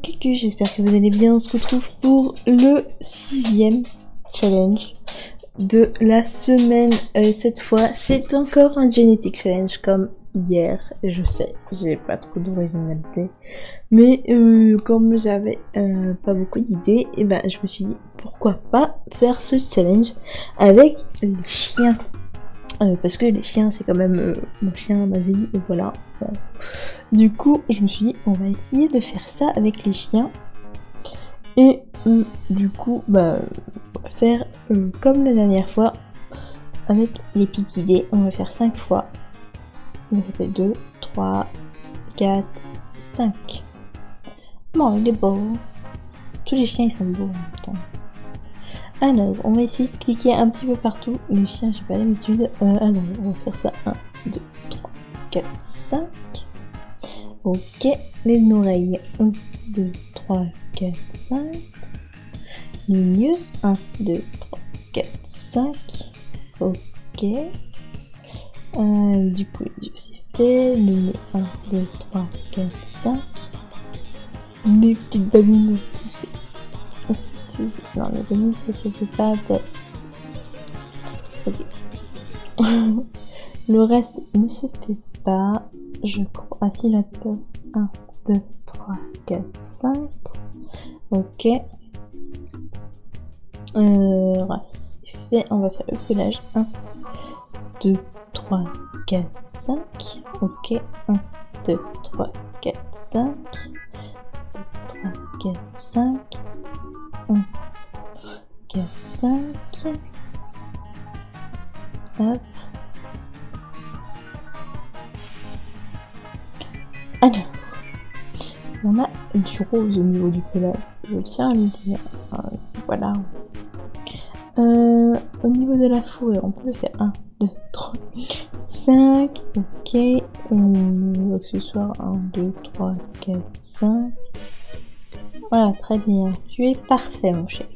Coucou, j'espère que vous allez bien. On se retrouve pour le 6e challenge de la semaine. Cette fois, c'est encore un genetic challenge comme hier. Je sais, j'ai pas trop d'originalité, mais comme j'avais pas beaucoup d'idées, et ben je me suis dit pourquoi pas faire ce challenge avec les chiens. Parce que les chiens, c'est quand même mon chien, ma vie, et voilà. Bon. Du coup, je me suis dit, on va essayer de faire ça avec les chiens. Et du coup, bah, on va faire comme la dernière fois, avec les pitidés. On va faire 5 fois. Ça fait 2, 3, 4, 5. Bon, il est beau. Tous les chiens, ils sont beaux en même temps. Alors, on va essayer de cliquer un petit peu partout. Les chiens, j'ai pas l'habitude. Alors, on va faire ça. 1, 2, 3, 4, 5. Ok. Les oreilles. 1, 2, 3, 4, 5. Milieu. 1, 2, 3, 4, 5. Ok. Du coup, les yeux, c'est fait. Le nez. 1, 2, 3, 4, 5. Les petites babines. Est-ce que non, le demi, ça se fait pas. Ok. Le reste ne se fait pas. Je crois. Ah si, la peur. 1, 2, 3, 4, 5. Ok. C'est fait. On va faire le pelage. 1, 2, 3, 4, 5. Ok. 1, 2, 3, 4, 5. 2, 3, 4, 5. 1, 4, 5. Hop. Alors, on a du rose au niveau du pelage. Je tiens à le dire. Voilà. Au niveau de la fourrure, on peut le faire 1, 2, 3, 5. Ok. Accessoire 1, 2, 3, 4, 5. Voilà, très bien. Tu es parfait, mon chéri.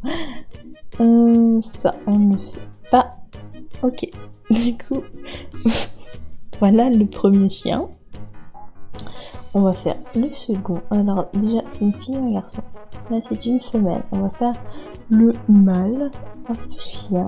Ça, on ne fait pas. Ok. Du coup, voilà le premier chien. On va faire le second. Alors, déjà, c'est une fille ou un garçon? Là, c'est une femelle. On va faire le mâle. Hop, chien.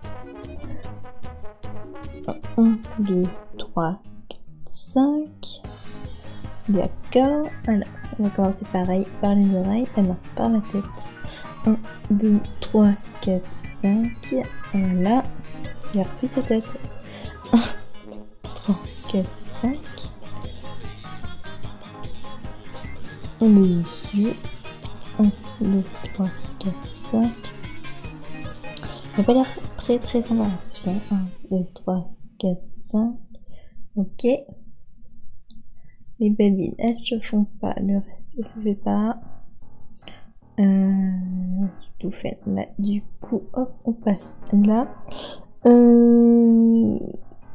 1, 2, 3, 4, 5. D'accord. Alors, on va commencer pareil par les oreilles. Ah non, par la tête. 1, 2, 3, 4, 5. Voilà. Il a repris sa tête. 1, 3, 4, 5. Les yeux. 1, 2, 3, 4, 5. Il n'a pas l'air très très embarrassé. 1, 2, 3, 4, 5. Ok. Les babines, elles se font pas. Le reste, ça se fait pas. Tout fait là. Du coup, hop, on passe là. Je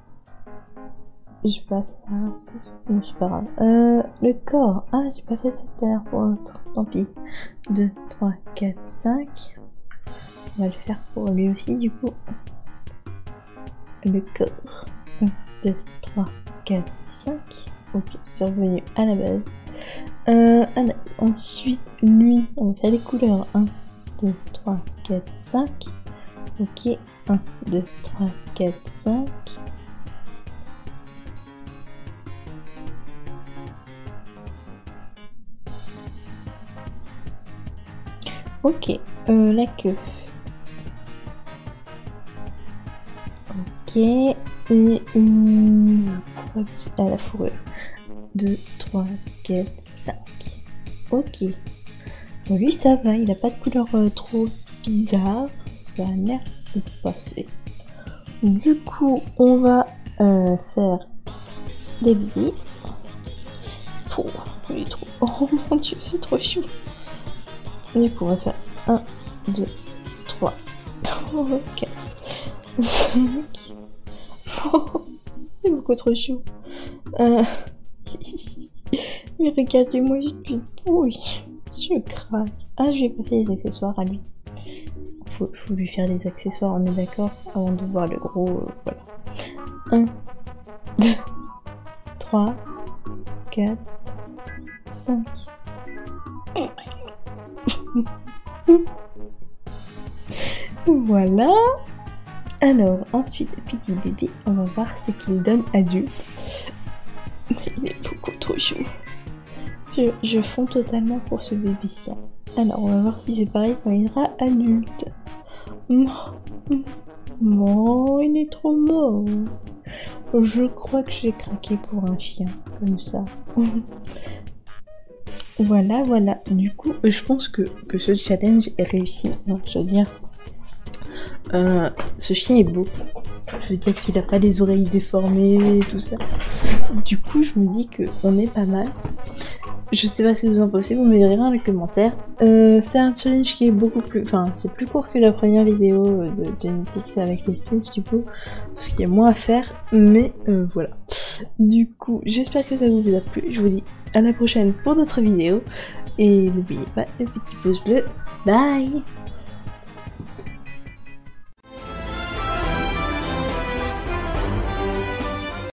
vais pas faire aussi. Non, c'est pas grave. Le corps. Ah, j'ai pas fait cette terre pour l'autre. Tant pis. 2, 3, 4, 5. On va le faire pour lui aussi, du coup. Le corps. 1, 2, 3, 4, 5. Ok, c'est revenu à la base. Ensuite, lui, on va faire les couleurs. 1, 2, 3, 4, 5. Ok, 1, 2, 3, 4, 5. Ok, la queue. Ok, et à la fourrure. 2, 3, 4, 5. Ok. Bon, lui ça va, il a pas de couleur trop bizarre. Ça a l'air de passer. Du coup, on va faire des billes. Oh, il est trop... Oh mon dieu, c'est trop chou. Du coup, on va faire 1, 2, 3, 4, 5. Oh, c'est beaucoup trop chou. Mais regardez-moi, je suis pourrie. Je craque. Ah, je vais pas faire les accessoires à lui. Faut lui faire des accessoires, on est d'accord? Avant de voir le gros, voilà. 1, 2, 3, 4, 5. Voilà. Alors, ensuite, petit bébé, on va voir ce qu'il donne adulte. Il est beaucoup trop chou. Je fonds totalement pour ce bébé. Alors, on va voir si c'est pareil quand il sera adulte. Oh, il est trop mort. Je crois que j'ai craqué pour un chien, comme ça. Voilà, voilà. Du coup, je pense que ce challenge est réussi. Non, je veux dire, ce chien est beau. Je veux dire qu'il a pas les oreilles déformées, tout ça. Du coup, je me dis qu'on est pas mal. Je sais pas ce que vous en pensez, vous me direz dans les commentaires. C'est un challenge qui est beaucoup plus... Enfin, c'est plus court que la première vidéo de Genetics avec les Sims, du coup, parce qu'il y a moins à faire, mais voilà. Du coup, j'espère que ça vous a plu. Je vous dis à la prochaine pour d'autres vidéos. Et n'oubliez pas le petit pouce bleu. Bye!